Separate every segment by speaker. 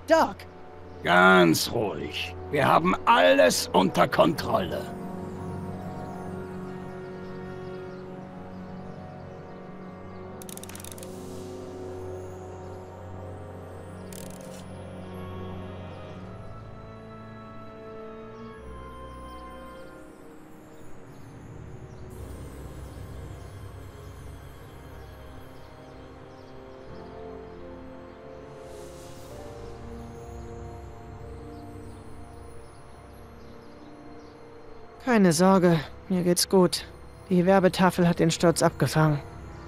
Speaker 1: Doc!
Speaker 2: Ganz ruhig. Wir haben alles unter Kontrolle.
Speaker 1: Keine Sorge, mir geht's gut. Die Werbetafel hat den Sturz abgefangen.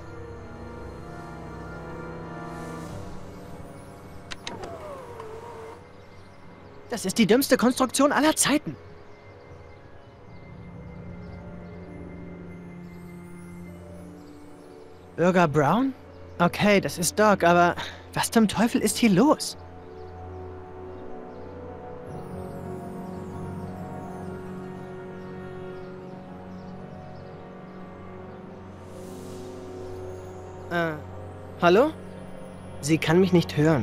Speaker 1: Das ist die dümmste Konstruktion aller Zeiten. Bürger Brown? Okay, das ist Doc, aber was zum Teufel ist hier los? Hallo? Sie kann mich nicht hören.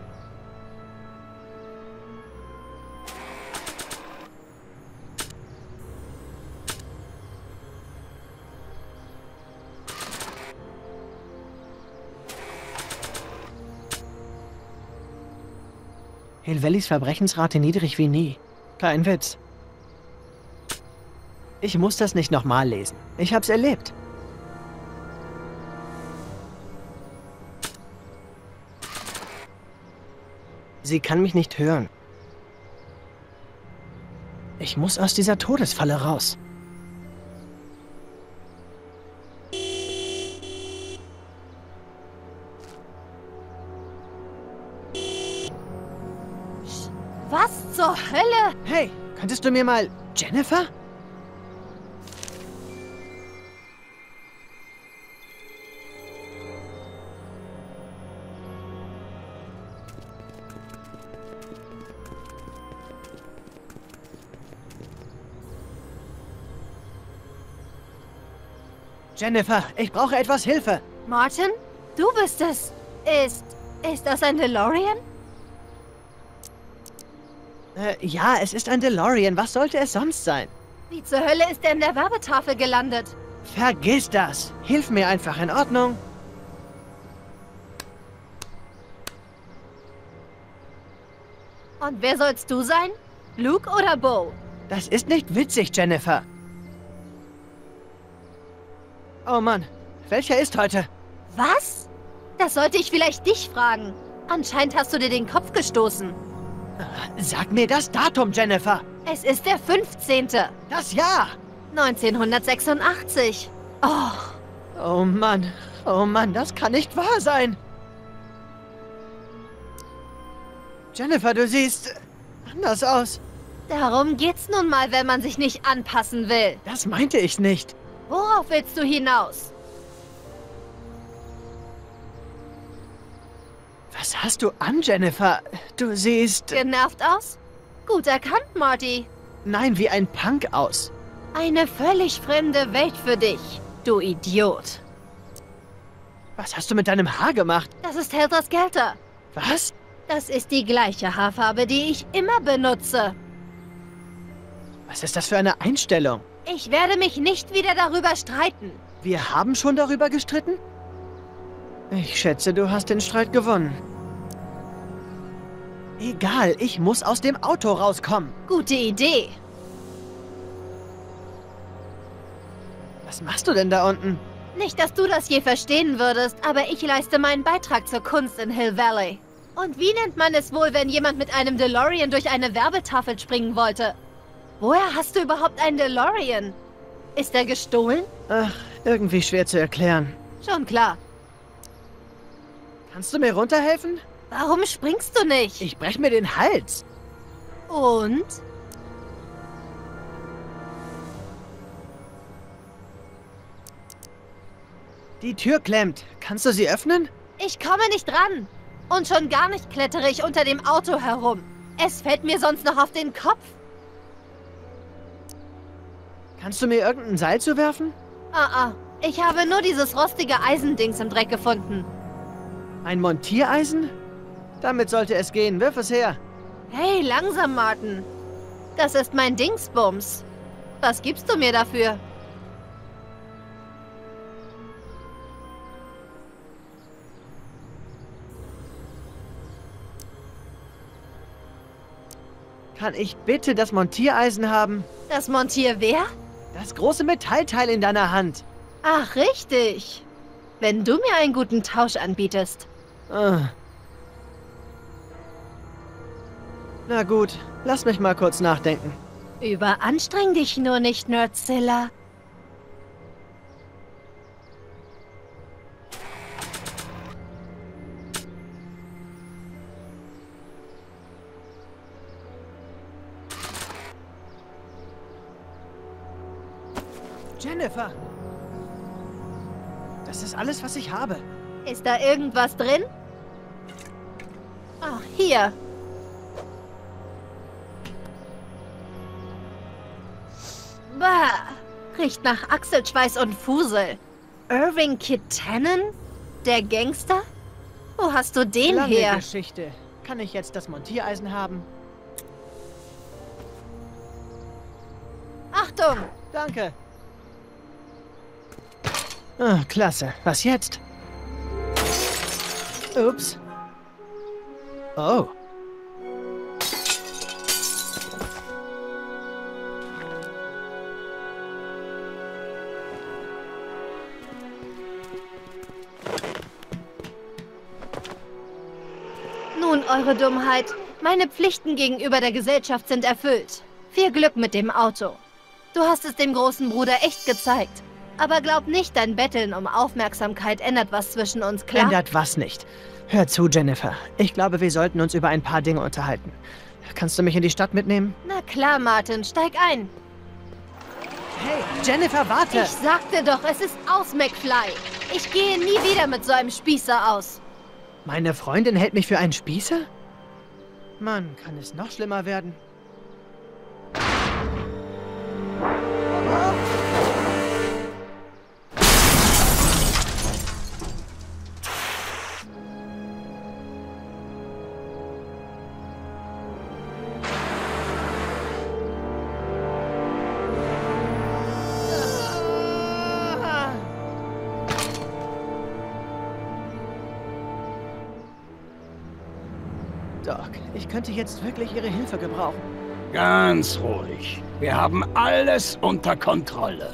Speaker 1: Hill Valleys Verbrechensrate niedrig wie nie. Kein Witz. Ich muss das nicht nochmal lesen. Ich hab's erlebt. Sie kann mich nicht hören. Ich muss aus dieser Todesfalle raus.
Speaker 3: Was zur Hölle?
Speaker 1: Hey, könntest du mir mal... Jennifer? Jennifer, ich brauche etwas Hilfe.
Speaker 3: Martin? Du bist es. Ist das ein DeLorean?
Speaker 1: Ja, es ist ein DeLorean. Was sollte es sonst sein?
Speaker 3: Wie zur Hölle ist er in der Werbetafel gelandet?
Speaker 1: Vergiss das. Hilf mir einfach, in Ordnung?
Speaker 3: Und wer sollst du sein? Luke oder Bo?
Speaker 1: Das ist nicht witzig, Jennifer. Oh Mann, welcher ist heute?
Speaker 3: Was? Das sollte ich vielleicht dich fragen. Anscheinend hast du dir den Kopf gestoßen.
Speaker 1: Sag mir das Datum, Jennifer.
Speaker 3: Es ist der 15.
Speaker 1: Das Jahr.
Speaker 3: 1986.
Speaker 1: Oh Mann, das kann nicht wahr sein. Jennifer, du siehst anders aus.
Speaker 3: Darum geht's nun mal, wenn man sich nicht anpassen will.
Speaker 1: Das meinte ich nicht.
Speaker 3: Worauf willst du hinaus?
Speaker 1: Was hast du an, Jennifer? Du siehst...
Speaker 3: Genervt aus? Gut erkannt, Marty.
Speaker 1: Nein, wie ein Punk aus.
Speaker 3: Eine völlig fremde Welt für dich, du Idiot.
Speaker 1: Was hast du mit deinem Haar gemacht?
Speaker 3: Das ist Helter Skelter.
Speaker 1: Was?
Speaker 3: Das ist die gleiche Haarfarbe, die ich immer benutze.
Speaker 1: Was ist das für eine Einstellung?
Speaker 3: Ich werde mich nicht wieder darüber streiten.
Speaker 1: Wir haben schon darüber gestritten? Ich schätze, du hast den Streit gewonnen. Egal, ich muss aus dem Auto rauskommen.
Speaker 3: Gute Idee.
Speaker 1: Was machst du denn da unten?
Speaker 3: Nicht, dass du das je verstehen würdest, aber ich leiste meinen Beitrag zur Kunst in Hill Valley. Und wie nennt man es wohl, wenn jemand mit einem DeLorean durch eine Werbetafel springen wollte? Woher hast du überhaupt einen DeLorean? Ist er gestohlen?
Speaker 1: Ach, irgendwie schwer zu erklären.
Speaker 3: Schon klar.
Speaker 1: Kannst du mir runterhelfen?
Speaker 3: Warum springst du nicht?
Speaker 1: Ich brech mir den Hals.
Speaker 3: Und?
Speaker 1: Die Tür klemmt. Kannst du sie öffnen?
Speaker 3: Ich komme nicht ran. Und schon gar nicht klettere ich unter dem Auto herum. Es fällt mir sonst noch auf den Kopf.
Speaker 1: Kannst du mir irgendein Seil zuwerfen?
Speaker 3: Ich habe nur dieses rostige Eisendings im Dreck gefunden.
Speaker 1: Ein Montiereisen? Damit sollte es gehen. Wirf es her.
Speaker 3: Hey, langsam, Martin. Das ist mein Dingsbums. Was gibst du mir dafür?
Speaker 1: Kann ich bitte das Montiereisen haben?
Speaker 3: Das Montierwehr?
Speaker 1: Das große Metallteil in deiner Hand.
Speaker 3: Ach, richtig. Wenn du mir einen guten Tausch anbietest.
Speaker 1: Ah. Na gut, lass mich mal kurz nachdenken.
Speaker 3: Überanstreng dich nur nicht, Nerdzilla.
Speaker 1: Jennifer! Das ist alles, was ich habe.
Speaker 3: Ist da irgendwas drin? Ach, hier. Bah, riecht nach Achselschweiß und Fusel. Irving Kitanen? Der Gangster? Wo hast du den
Speaker 1: Lange
Speaker 3: her?
Speaker 1: Geschichte. Kann ich jetzt das Montiereisen haben?
Speaker 3: Achtung!
Speaker 1: Danke. Ah, klasse. Was jetzt? Ups. Oh.
Speaker 3: Nun, eure Dummheit. Meine Pflichten gegenüber der Gesellschaft sind erfüllt. Viel Glück mit dem Auto. Du hast es dem großen Bruder echt gezeigt. Aber glaub nicht, dein Betteln um Aufmerksamkeit ändert was zwischen uns, klar?
Speaker 1: Ändert was nicht. Hör zu, Jennifer. Ich glaube, wir sollten uns über ein paar Dinge unterhalten. Kannst du mich in die Stadt mitnehmen?
Speaker 3: Na klar, Martin, steig ein.
Speaker 1: Hey, Jennifer, warte!
Speaker 3: Ich sagte doch, es ist aus, McFly. Ich gehe nie wieder mit so einem Spießer aus.
Speaker 1: Meine Freundin hält mich für einen Spießer? Mann, kann es noch schlimmer werden? Doc, ich könnte jetzt wirklich Ihre Hilfe gebrauchen.
Speaker 2: Ganz ruhig. Wir haben alles unter Kontrolle.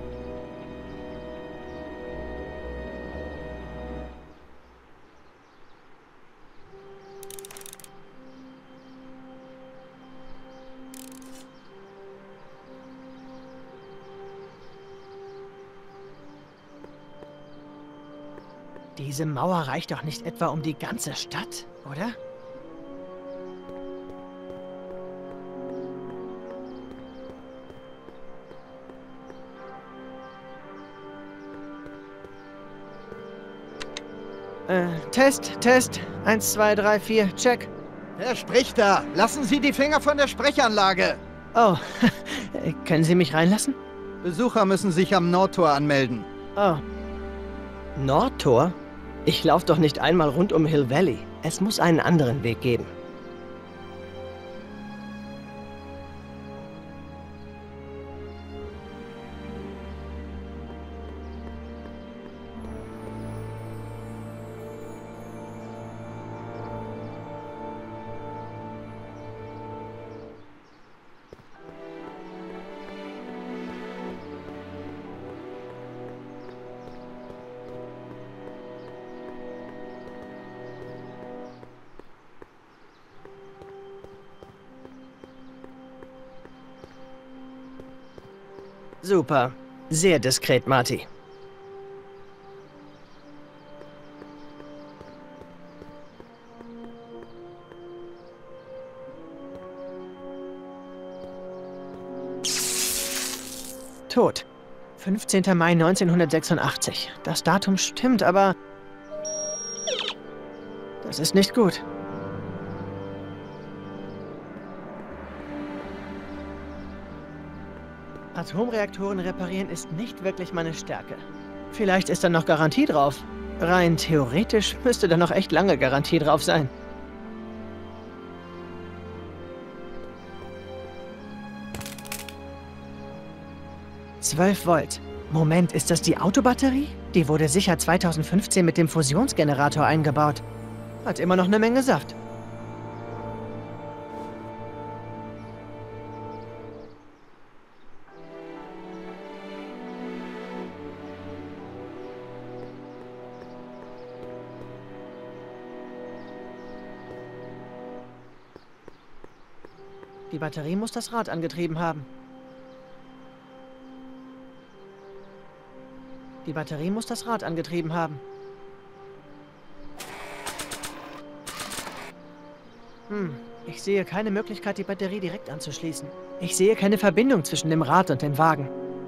Speaker 1: Diese Mauer reicht doch nicht etwa um die ganze Stadt, oder? Test. 1, 2, 3, 4, check.
Speaker 4: Wer spricht da? Lassen Sie die Finger von der Sprechanlage.
Speaker 1: Oh, können Sie mich reinlassen?
Speaker 4: Besucher müssen sich am Nordtor anmelden.
Speaker 1: Oh. Nordtor? Ich laufe doch nicht einmal rund um Hill Valley. Es muss einen anderen Weg geben. Super. Sehr diskret, Marty. Tot. 15. Mai 1986. Das Datum stimmt, aber... das ist nicht gut. Atomreaktoren reparieren ist nicht wirklich meine Stärke. Vielleicht ist da noch Garantie drauf. Rein theoretisch müsste da noch echt lange Garantie drauf sein. 12 Volt. Moment, ist das die Autobatterie? Die wurde sicher 2015 mit dem Fusionsgenerator eingebaut. Hat immer noch eine Menge Saft. Die Batterie muss das Rad angetrieben haben. Die Batterie muss das Rad angetrieben haben. Ich sehe keine Möglichkeit, die Batterie direkt anzuschließen. Ich sehe keine Verbindung zwischen dem Rad und dem Wagen.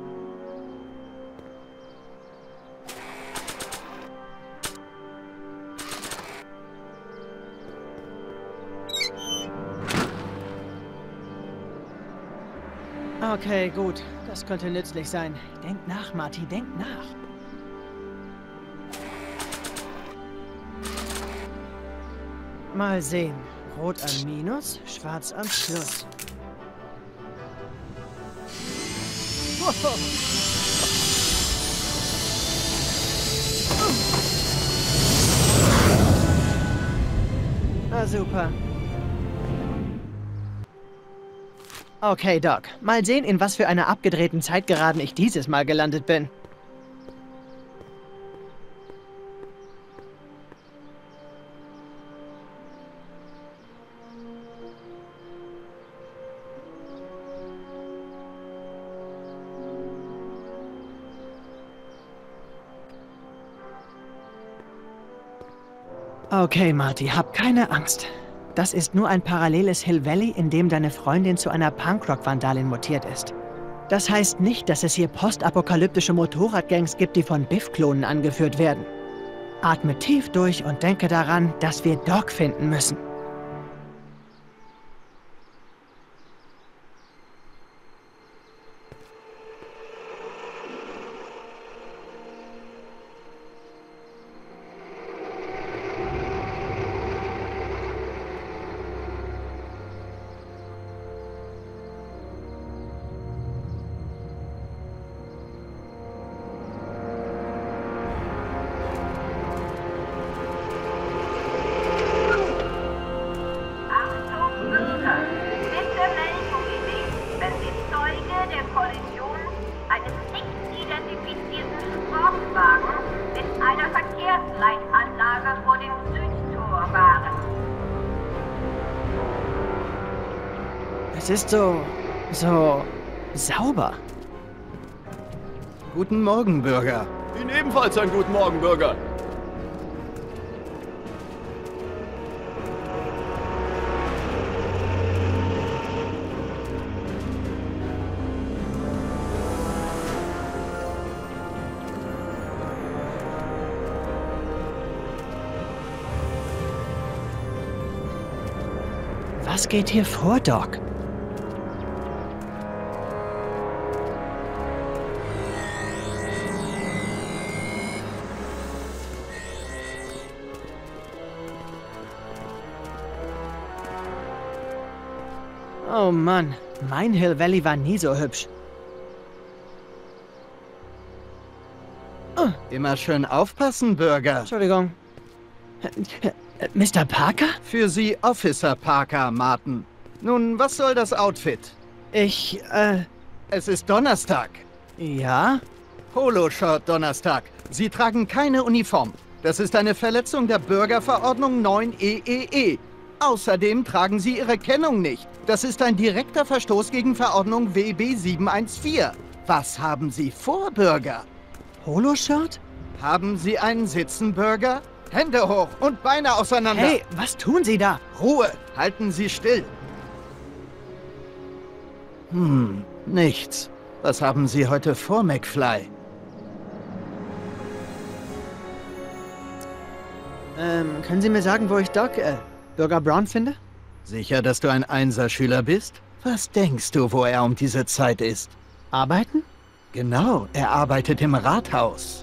Speaker 1: Okay, gut. Das könnte nützlich sein. Denk nach, Marty, denk nach. Mal sehen. Rot am Minus, schwarz am Plus. Na super. Okay, Doc. Mal sehen, in was für einer abgedrehten Zeitgeraden ich dieses Mal gelandet bin. Okay, Marty, hab keine Angst. Das ist nur ein paralleles Hill Valley, in dem deine Freundin zu einer Punkrock-Vandalin mutiert ist. Das heißt nicht, dass es hier postapokalyptische Motorradgangs gibt, die von Biff-Klonen angeführt werden. Atme tief durch und denke daran, dass wir Doc finden müssen. Es ist so sauber.
Speaker 4: Guten Morgen, Bürger.
Speaker 5: Ihnen ebenfalls einen guten Morgen, Bürger.
Speaker 1: Was geht hier vor, Doc? Oh Mann, mein Hill Valley war nie so hübsch.
Speaker 4: Immer schön aufpassen, Bürger.
Speaker 1: Entschuldigung. Mr. Parker?
Speaker 4: Für Sie Officer Parker, Martin. Nun, was soll das Outfit? Es ist Donnerstag.
Speaker 1: Ja?
Speaker 4: Poloshirt Donnerstag. Sie tragen keine Uniform. Das ist eine Verletzung der Bürgerverordnung 9 EEE. Außerdem tragen Sie Ihre Kennung nicht. Das ist ein direkter Verstoß gegen Verordnung WB 714. Was haben Sie vor, Bürger?
Speaker 1: Poloshirt?
Speaker 4: Haben Sie einen Sitzen, Bürger? Hände hoch und Beine auseinander.
Speaker 1: Hey, was tun Sie da?
Speaker 4: Ruhe! Halten Sie still. Nichts. Was haben Sie heute vor, McFly?
Speaker 1: Können Sie mir sagen, wo ich Bürger Brown finde?
Speaker 4: Sicher, dass du ein Einserschüler bist? Was denkst du, wo er um diese Zeit ist?
Speaker 1: Arbeiten?
Speaker 4: Genau, er arbeitet im Rathaus.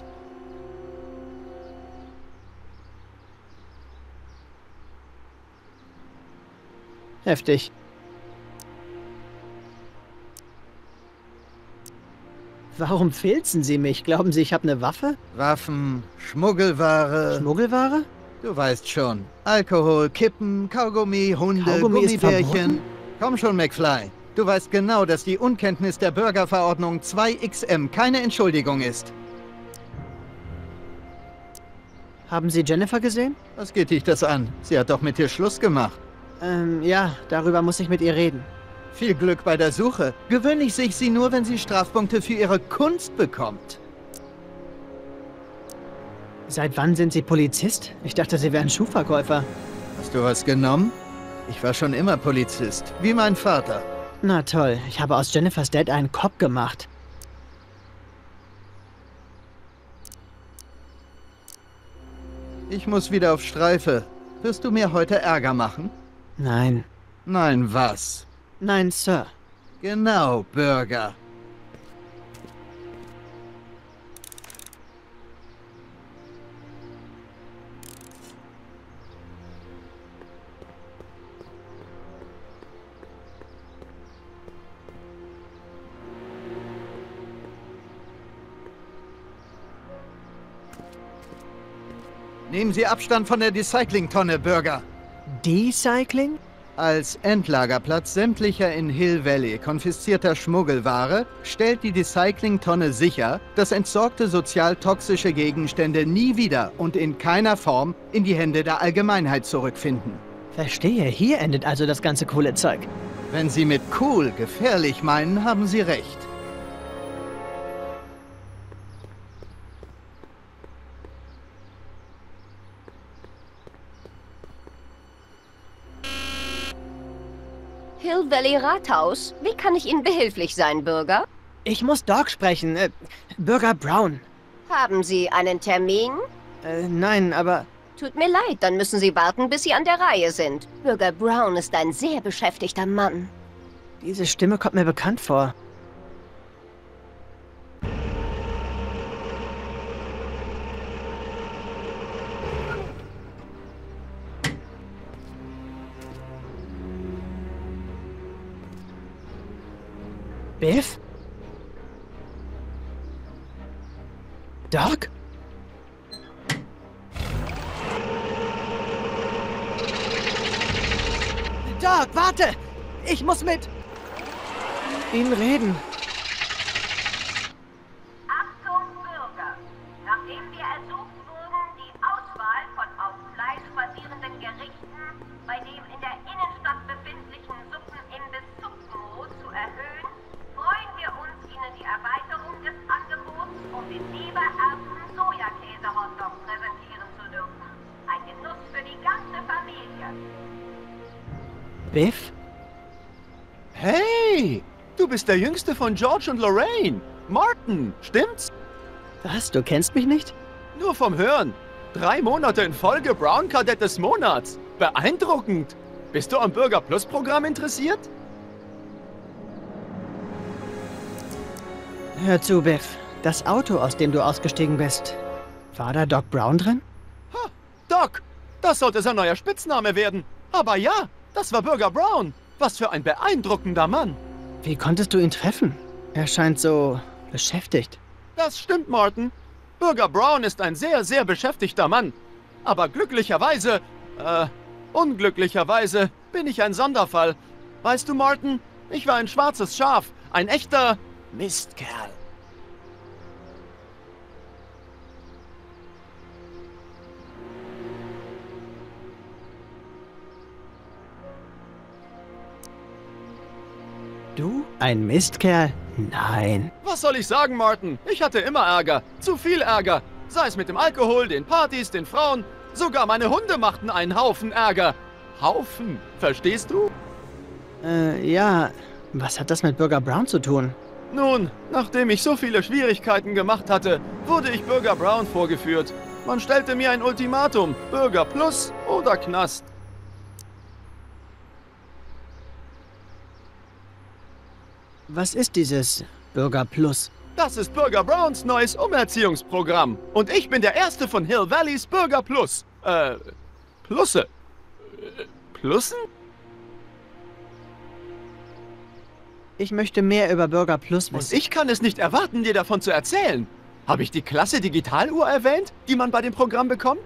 Speaker 1: Heftig. Warum filzen Sie mich? Glauben Sie, ich habe eine Waffe?
Speaker 4: Waffen, Schmuggelware.
Speaker 1: Schmuggelware?
Speaker 4: Du weißt schon. Alkohol, Kippen, Kaugummi, Hunde,
Speaker 1: Kaugummi ist
Speaker 4: Gummibärchen.
Speaker 1: verboten?
Speaker 4: Komm schon, McFly. Du weißt genau, dass die Unkenntnis der Bürgerverordnung 2XM keine Entschuldigung ist.
Speaker 1: Haben Sie Jennifer gesehen?
Speaker 4: Was geht dich das an? Sie hat doch mit dir Schluss gemacht.
Speaker 1: Ja, darüber muss ich mit ihr reden.
Speaker 4: Viel Glück bei der Suche. Gewöhnlich sehe ich sie nur, wenn sie Strafpunkte für ihre Kunst bekommt.
Speaker 1: Seit wann sind Sie Polizist? Ich dachte, Sie wären Schuhverkäufer.
Speaker 4: Hast du was genommen? Ich war schon immer Polizist, wie mein Vater.
Speaker 1: Na toll, ich habe aus Jennifers Dad einen Cop gemacht.
Speaker 4: Ich muss wieder auf Streife. Wirst du mir heute Ärger machen?
Speaker 1: Nein.
Speaker 4: Nein, was?
Speaker 1: Nein, Sir.
Speaker 4: Genau, Bürger. Nehmen Sie Abstand von der Recyclingtonne, Bürger.
Speaker 1: Decycling?
Speaker 4: Als Endlagerplatz sämtlicher in Hill Valley konfiszierter Schmuggelware stellt die Recyclingtonne sicher, dass entsorgte sozial toxische Gegenstände nie wieder und in keiner Form in die Hände der Allgemeinheit zurückfinden.
Speaker 1: Verstehe, hier endet also das ganze coole Zeug.
Speaker 4: Wenn Sie mit cool gefährlich meinen, haben Sie recht.
Speaker 6: Hill Valley Rathaus. Wie kann ich Ihnen behilflich sein, Bürger?
Speaker 1: Ich muss Doc sprechen. Bürger Brown.
Speaker 6: Haben Sie einen Termin?
Speaker 1: Nein, aber...
Speaker 6: Tut mir leid, dann müssen Sie warten, bis Sie an der Reihe sind. Bürger Brown ist ein sehr beschäftigter Mann.
Speaker 1: Diese Stimme kommt mir bekannt vor. Biff? Doc? Doc, warte! Ich muss mit Ihnen reden.
Speaker 7: Achtung, Bürger! Nachdem wir ersucht wurden, die Auswahl von auf Fleisch basierenden Gerichten bei dem in der Innenstadt befindlichen Suppenimbiss Suppenrot zu erhöhen, freuen wir uns, Ihnen die Erweiterung des Angebots um den Lebererbsen-Sojakäse-Hotdog präsentieren zu dürfen. Ein Genuss für die ganze Familie.
Speaker 1: Biff?
Speaker 5: Hey, du bist der Jüngste von George und Lorraine. Martin, stimmt's?
Speaker 1: Was, du kennst mich nicht?
Speaker 5: Nur vom Hören. 3 Monate in Folge Brown Kadett des Monats. Beeindruckend. Bist du am Bürger Plus Programm interessiert?
Speaker 1: Hör zu, Biff. Das Auto, aus dem du ausgestiegen bist, war da Doc Brown drin?
Speaker 5: Ha, Doc, das sollte sein neuer Spitzname werden. Aber ja, das war Bürger Brown. Was für ein beeindruckender Mann.
Speaker 1: Wie konntest du ihn treffen? Er scheint so beschäftigt.
Speaker 5: Das stimmt, Martin. Bürger Brown ist ein sehr, sehr beschäftigter Mann. Aber unglücklicherweise bin ich ein Sonderfall. Weißt du, Martin, ich war ein schwarzes Schaf. Ein echter Mistkerl.
Speaker 1: Du? Ein Mistkerl? Nein.
Speaker 5: Was soll ich sagen, Martin? Ich hatte immer Ärger. Zu viel Ärger. Sei es mit dem Alkohol, den Partys, den Frauen. Sogar meine Hunde machten einen Haufen Ärger. Haufen, verstehst du?
Speaker 1: Ja. Was hat das mit Bürger Brown zu tun?
Speaker 5: Nun, nachdem ich so viele Schwierigkeiten gemacht hatte, wurde ich Bürger Brown vorgeführt. Man stellte mir ein Ultimatum. Bürger Plus oder Knast.
Speaker 1: Was ist dieses Bürger Plus?
Speaker 5: Das ist Bürger Browns neues Umerziehungsprogramm. Und ich bin der Erste von Hill Valleys Bürger Plus. Plusse. Plussen?
Speaker 1: Ich möchte mehr über Bürger Plus
Speaker 5: Und
Speaker 1: wissen.
Speaker 5: ich kann es nicht erwarten, dir davon zu erzählen. Habe ich die klasse Digitaluhr erwähnt, die man bei dem Programm bekommt?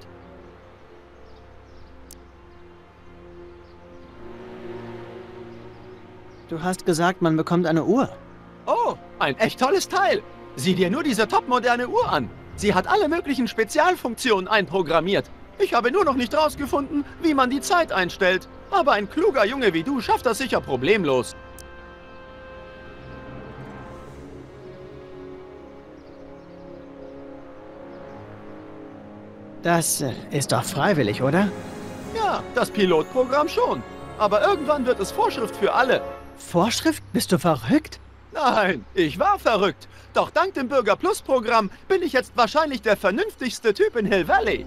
Speaker 1: Du hast gesagt, man bekommt eine Uhr.
Speaker 5: Oh, ein echt tolles Teil. Sieh dir nur diese topmoderne Uhr an. Sie hat alle möglichen Spezialfunktionen einprogrammiert. Ich habe nur noch nicht rausgefunden, wie man die Zeit einstellt. Aber ein kluger Junge wie du schafft das sicher problemlos.
Speaker 1: Das ist doch freiwillig, oder?
Speaker 5: Ja, das Pilotprogramm schon. Aber irgendwann wird es Vorschrift für alle.
Speaker 1: Vorschrift? Bist du verrückt?
Speaker 5: Nein, ich war verrückt. Doch dank dem Bürger Plus Programm bin ich jetzt wahrscheinlich der vernünftigste Typ in Hill Valley.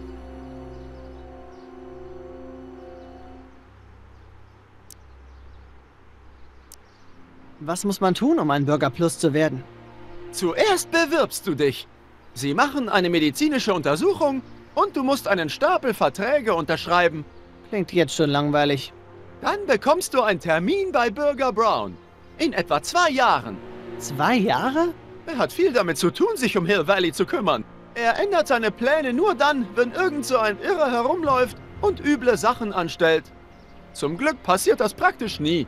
Speaker 1: Was muss man tun, um ein Bürger Plus zu werden?
Speaker 5: Zuerst bewirbst du dich. Sie machen eine medizinische Untersuchung und du musst einen Stapel Verträge unterschreiben.
Speaker 1: Klingt jetzt schon langweilig.
Speaker 5: Dann bekommst du einen Termin bei Bürger Brown. In etwa 2 Jahren.
Speaker 1: 2 Jahre?
Speaker 5: Er hat viel damit zu tun, sich um Hill Valley zu kümmern. Er ändert seine Pläne nur dann, wenn irgend so ein Irrer herumläuft und üble Sachen anstellt. Zum Glück passiert das praktisch nie.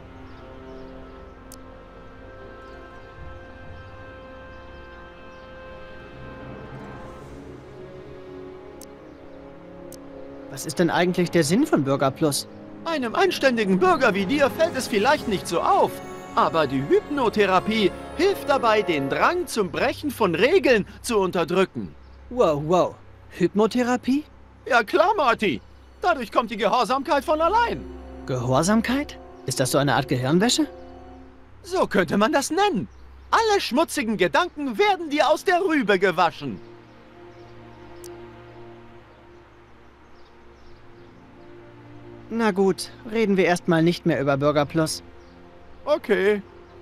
Speaker 1: Was ist denn eigentlich der Sinn von Bürger Plus?
Speaker 5: Einem anständigen Bürger wie dir fällt es vielleicht nicht so auf. Aber die Hypnotherapie hilft dabei, den Drang zum Brechen von Regeln zu unterdrücken.
Speaker 1: Wow, wow. Hypnotherapie?
Speaker 5: Ja klar, Marty. Dadurch kommt die Gehorsamkeit von allein.
Speaker 1: Gehorsamkeit? Ist das so eine Art Gehirnwäsche?
Speaker 5: So könnte man das nennen. Alle schmutzigen Gedanken werden dir aus der Rübe gewaschen.
Speaker 1: Na gut, reden wir erstmal nicht mehr über Bürger Plus.
Speaker 5: Okay.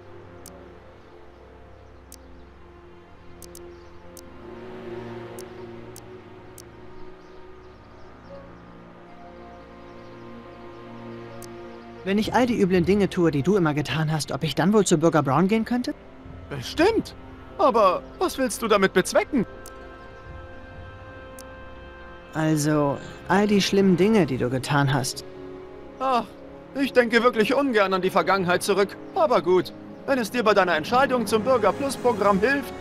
Speaker 1: Wenn ich all die üblen Dinge tue, die du immer getan hast, ob ich dann wohl zu Bürger Brown gehen könnte?
Speaker 5: Bestimmt. Aber was willst du damit bezwecken?
Speaker 1: Also, all die schlimmen Dinge, die du getan hast.
Speaker 5: Ach, ich denke wirklich ungern an die Vergangenheit zurück. Aber gut, wenn es dir bei deiner Entscheidung zum Bürger Plus Programm hilft.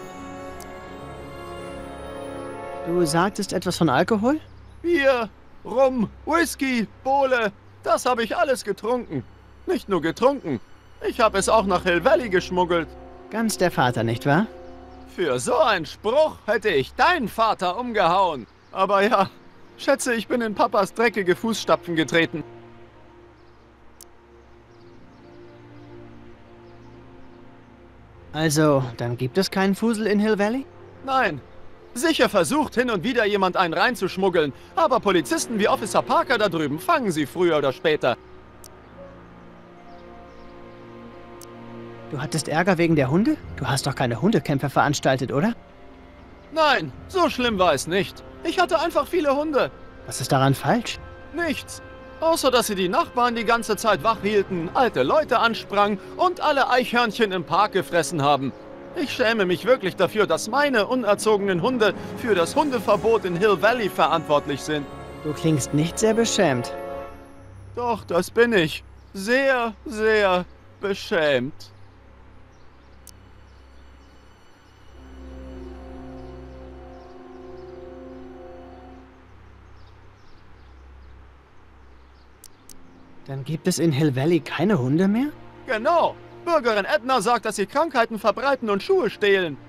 Speaker 1: Du sagtest etwas von Alkohol?
Speaker 5: Bier, Rum, Whisky, Bowle, das habe ich alles getrunken. Nicht nur getrunken, ich habe es auch nach Hill Valley geschmuggelt.
Speaker 1: Ganz der Vater, nicht wahr?
Speaker 5: Für so einen Spruch hätte ich deinen Vater umgehauen. Aber ja, schätze, ich bin in Papas dreckige Fußstapfen getreten.
Speaker 1: Also, dann gibt es keinen Fusel in Hill Valley?
Speaker 5: Nein. Sicher versucht hin und wieder jemand einen reinzuschmuggeln, aber Polizisten wie Officer Parker da drüben fangen sie früher oder später.
Speaker 1: Du hattest Ärger wegen der Hunde? Du hast doch keine Hundekämpfe veranstaltet, oder?
Speaker 5: Nein, so schlimm war es nicht. Ich hatte einfach viele Hunde.
Speaker 1: Was ist daran falsch?
Speaker 5: Nichts. Außer, dass sie die Nachbarn die ganze Zeit wach hielten, alte Leute ansprangen und alle Eichhörnchen im Park gefressen haben. Ich schäme mich wirklich dafür, dass meine unerzogenen Hunde für das Hundeverbot in Hill Valley verantwortlich sind.
Speaker 1: Du klingst nicht sehr beschämt.
Speaker 5: Doch, das bin ich. Sehr, sehr beschämt.
Speaker 1: Dann gibt es in Hill Valley keine Hunde mehr?
Speaker 5: Genau. Bürgerin Edna sagt, dass sie Krankheiten verbreiten und Schuhe stehlen.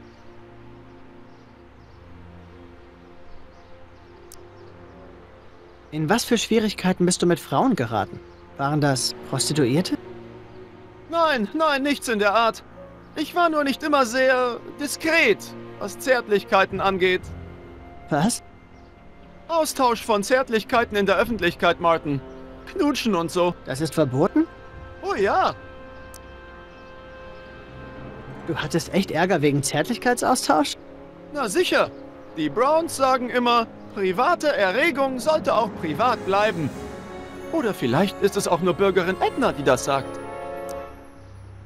Speaker 1: In was für Schwierigkeiten bist du mit Frauen geraten? Waren das Prostituierte?
Speaker 5: Nein, nein, nichts in der Art. Ich war nur nicht immer sehr diskret, was Zärtlichkeiten angeht.
Speaker 1: Was?
Speaker 5: Austausch von Zärtlichkeiten in der Öffentlichkeit, Martin. Knutschen und so.
Speaker 1: Das ist verboten?
Speaker 5: Oh ja.
Speaker 1: Du hattest echt Ärger wegen Zärtlichkeitsaustausch?
Speaker 5: Na sicher. Die Browns sagen immer, private Erregung sollte auch privat bleiben. Oder vielleicht ist es auch nur Bürgerin Edna, die das sagt.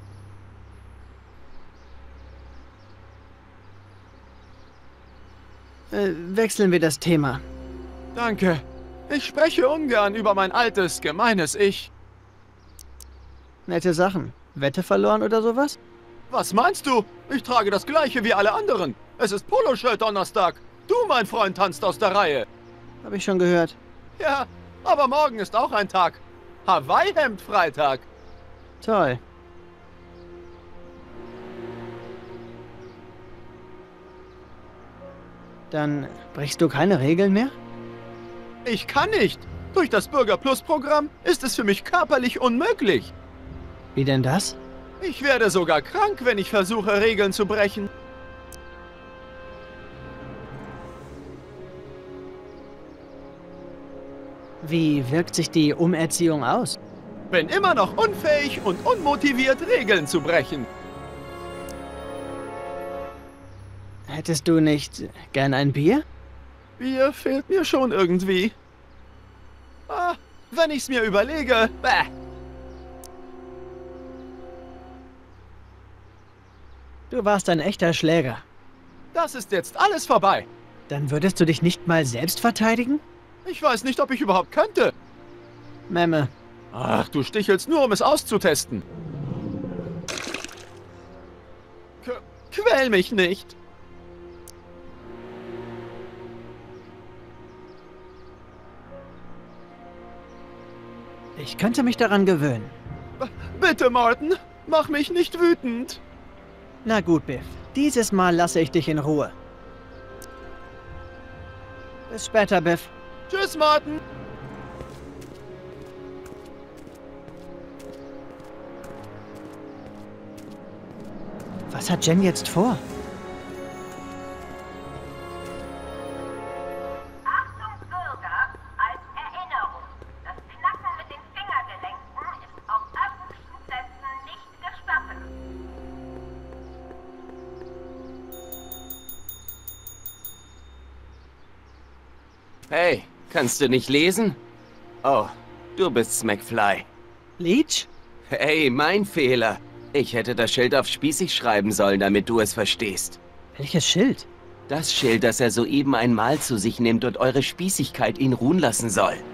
Speaker 1: Wechseln wir das Thema.
Speaker 5: Danke. Ich spreche ungern über mein altes, gemeines Ich.
Speaker 1: Nette Sachen. Wette verloren oder sowas?
Speaker 5: Was meinst du? Ich trage das Gleiche wie alle anderen. Es ist Poloshirt-Donnerstag. Du, mein Freund, tanzt aus der Reihe.
Speaker 1: Hab ich schon gehört.
Speaker 5: Ja, aber morgen ist auch ein Tag. Hawaii-Hemd-Freitag.
Speaker 1: Toll. Dann brichst du keine Regeln mehr?
Speaker 5: Ich kann nicht. Durch das Bürger-Plus-Programm ist es für mich körperlich unmöglich.
Speaker 1: Wie denn das?
Speaker 5: Ich werde sogar krank, wenn ich versuche, Regeln zu brechen.
Speaker 1: Wie wirkt sich die Umerziehung aus?
Speaker 5: Bin immer noch unfähig und unmotiviert, Regeln zu brechen.
Speaker 1: Hättest du nicht gern ein Bier?
Speaker 5: Bier fehlt mir schon irgendwie. Ah, wenn ich's mir überlege, bäh.
Speaker 1: Du warst ein echter Schläger.
Speaker 5: Das ist jetzt alles vorbei.
Speaker 1: Dann würdest du dich nicht mal selbst verteidigen?
Speaker 5: Ich weiß nicht, ob ich überhaupt könnte.
Speaker 1: Memme.
Speaker 5: Ach, du stichelst nur, um es auszutesten. Quäl mich nicht.
Speaker 1: Ich könnte mich daran gewöhnen.
Speaker 5: Bitte, Martin, mach mich nicht wütend.
Speaker 1: Na gut, Biff. Dieses Mal lasse ich dich in Ruhe. Bis später, Biff.
Speaker 5: Tschüss, Martin.
Speaker 1: Was hat Jen jetzt vor?
Speaker 7: Achtung Bürger, als Erinnerung. Das Knacken mit den Fingergelenken ist auf öffentlichen Plätzen nicht gestattet.
Speaker 8: Hey, kannst du nicht lesen? Oh, du bist's, McFly.
Speaker 1: Leech?
Speaker 8: Hey, mein Fehler. Ich hätte das Schild auf spießig schreiben sollen, damit du es verstehst.
Speaker 1: Welches Schild?
Speaker 8: Das Schild, das er soeben einmal zu sich nimmt und eure Spießigkeit ihn ruhen lassen soll.